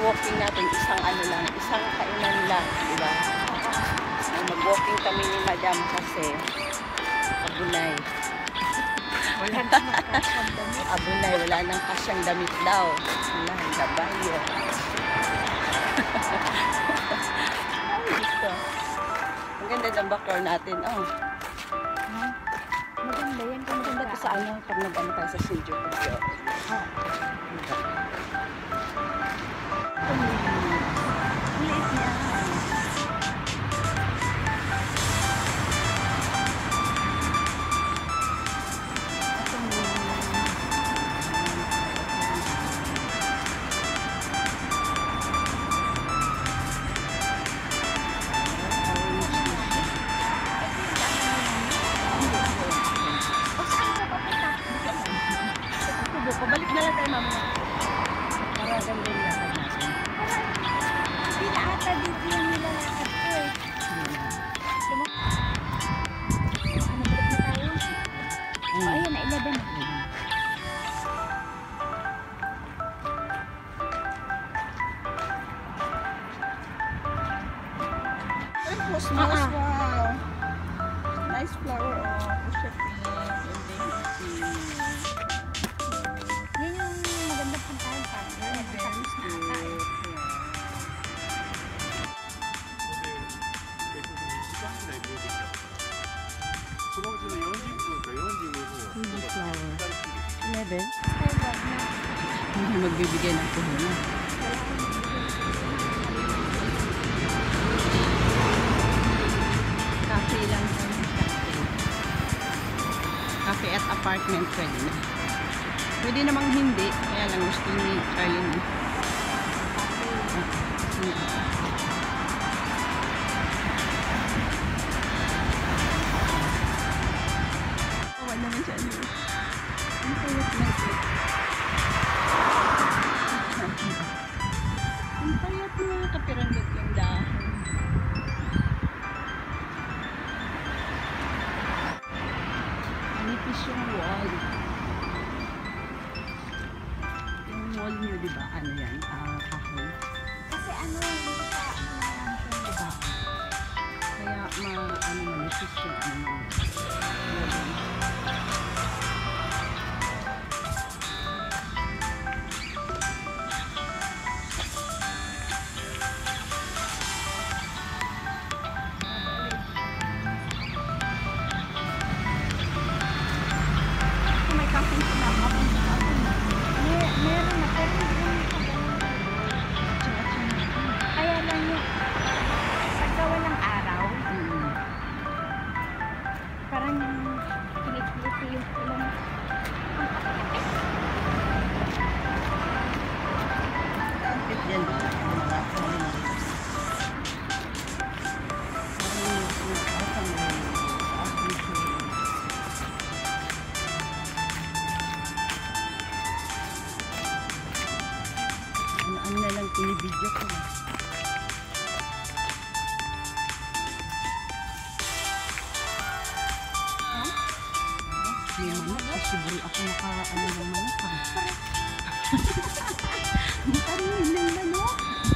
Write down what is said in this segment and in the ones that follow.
walking natin, isang ano lang, isang kainan lang, di ba? So, mag-walking kami ni Madam kasi abunay. Wala nang kasyang damit. Abunay, wala nang kasyang damit daw. Wala, kabayo. Ay, ito. Ang ganda ng backyard natin. Oh. Maganda yan. Maganda ito sa ano, pag nag-ano tayo sa studio. Ang liit niya. Pabalik na lang tayo mamaya. Para ganda yung lakad natin. Hindi na ata dito yung nilalakad ko eh. Ano balik na tayo? Oh, ayan na, 11. Ay, cosmos, wow. Nice flower, oh. Pusha pink, and Yan yung maganda puntahan pa. very cute. Hindi flower. 11? Hindi magbibigay ng puhunan. Cafe lang tayo. Cafe at apartment pwede na. Pwede namang hindi. Kaya lang gusto ni Charlene. Awan naman siya. Ang payat na ito. Ang payat na kapiranggot yung dahon. Nipis yung wall. Yung wall nyo, diba? Ano yan? Kahoy. Kasi ano, hindi pa diba? Kaya manipis yung ano. May kapeng sinama. Meron na, pero hindi ko kaya lang yung pagka walang araw, parang kinikiliti yung ulang. Kapit yan. Ano na lang pinibidyo ko na. May manok. Siguro ako naka-ano ng manok. Nakaroon ng manok.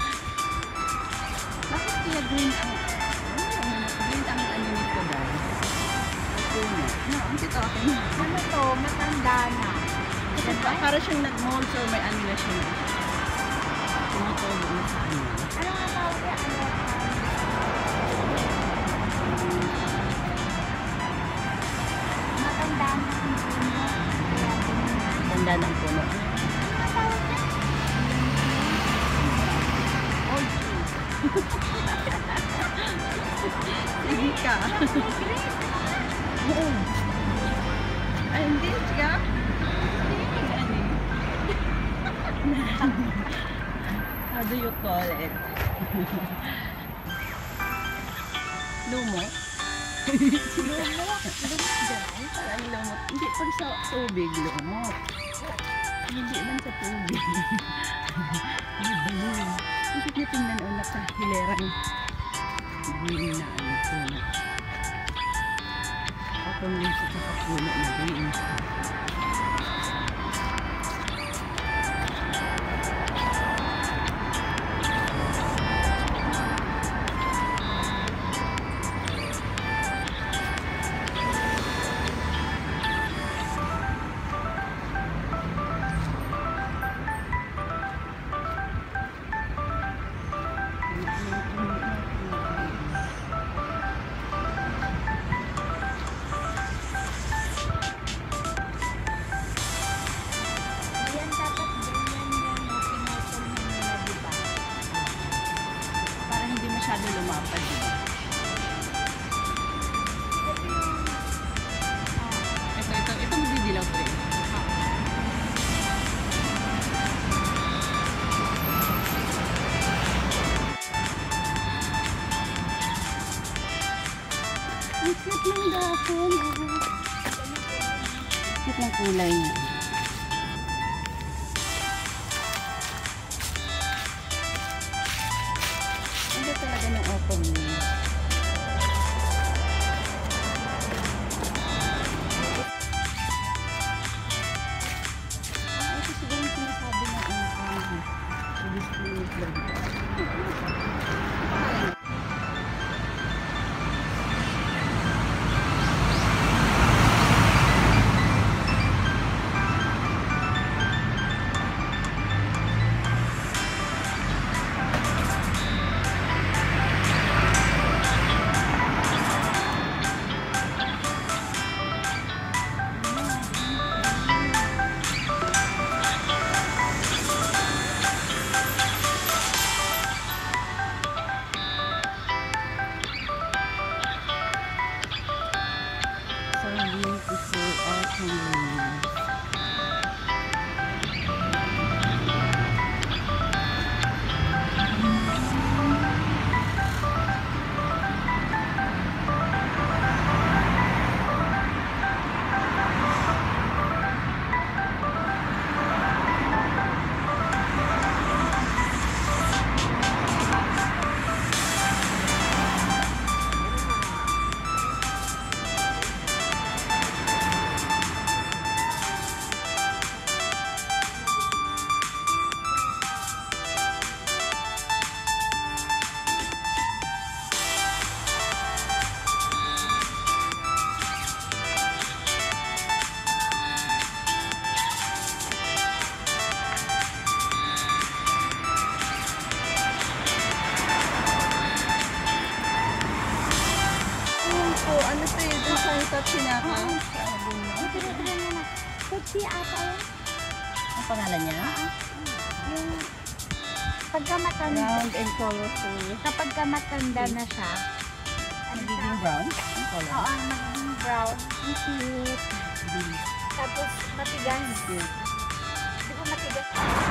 Bakit kaya green ang green ang ano nito daw? Puno. No, ang tito akin. Ano to, matanda na. Kasi para siyang nag-mold so may ano na siya. Tumutubo na sa ano. Ano nga tawag yan? Matanda na ang puno. Tanda ng puno. Ano nga tawag yan? Old tree. Sige ka. Oo. Ay, hindi siya. How do you call it? Lumo? Lumot. Parang lumot. Hindi pag sa tubig, lumot. Hindi man sa tubig. Ano ba yun? Bakit niya tingnan o nakahilerang green na ano puno. Ako nung sa puno na green. open. Cute ng kulay niya. Ano talaga ng open niya? Ito siguro yung sinasabi na display vlog. Beautiful autumn. Ano to yun? Doon sa top sinaka? Pepsi ata yan. Ang pangalan niya? Yung pagka matanda. Round and colorful. Kapag matanda na siya, Magiging brown? Ang color? oo, magiging brown. Ang cute. Tapos matigas. Di ba matigas?